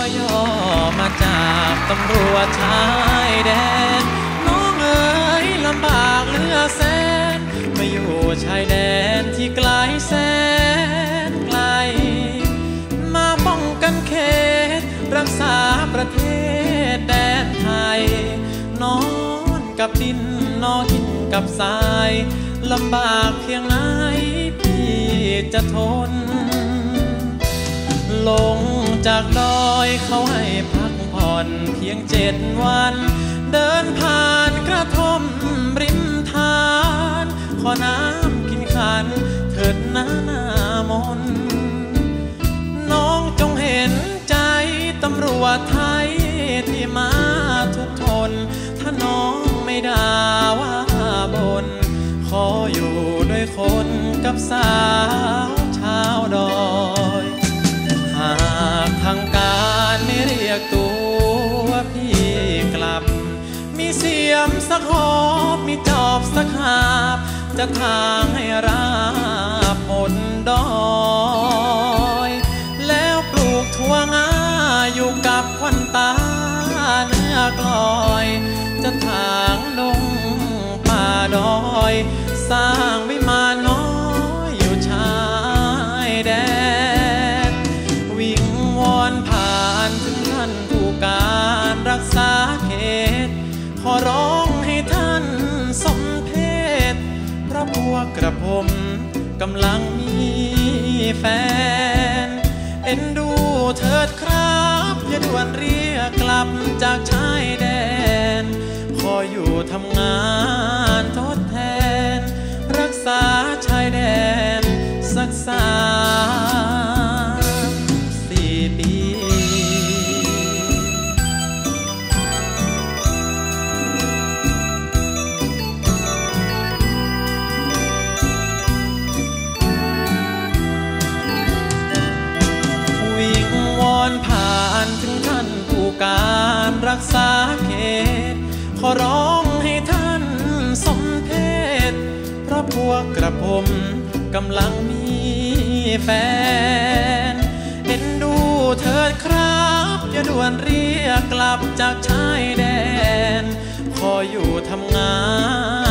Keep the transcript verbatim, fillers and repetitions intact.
ย่อมาจากตำรวจชายแดนน้องเอ๋ยลำบากเหลือแสนมาอยู่ชายแดนที่ไกลแสนไกลมาป้องกันเขตรักษาประเทศแดนไทยนอนกับดินนอนกินกับทรายลำบากเพียงไหนพี่จะทนลงจากดอยเขาให้พักผ่อนเพียงเจ็ดวันเดินผ่านกระท่อมริมทานขอน้ำกินขันเถิดหน้าหน้ามนน้องจงเห็นใจตำรวจไทยที่มาทุกทนถ้าน้องไม่ด่าว่าบนขออยู่ด้วยคนกับสาวชาวดอยหากทางการไม่เรียกตัวพี่กลับมีเสียมสักหอบมีจอบสักหาบจะทางให้ราบหมดดอยแล้วปลูกถั่วงาอยู่กับควันตาเนื้อกลอยจะทางดงป่าดอยสร้างวิมานน้อยอยู่ชายแดนวิ่งวอนผ่านถึงท่านผู้การรักษาเขตขอร้องให้ท่านสมเพชเพราะพวกกระผมกำลังมีแฟนเอ็นดูเถิดครับอย่าด่วนเรียกกลับจากชายแดนขออยู่ทำงานทดแทนรักษาชายแดนสักสามสี่ปีวิ่งวอนผ่านถึงท่านผู้การรักษาเขตขอร้องให้ท่านสมเพชเพราะพวกกระผมกำลังมีแฟนเอ็นดูเถิดครับอย่าด่วนเรียกกลับจากชายแดนขออยู่ทำงาน